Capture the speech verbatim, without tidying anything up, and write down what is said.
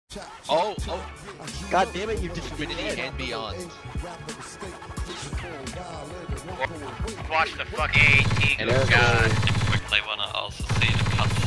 Oh, oh. God damn it, you just Infinity and beyond. Watch the fucking eighteen. And God. Quickly wanna also see the cut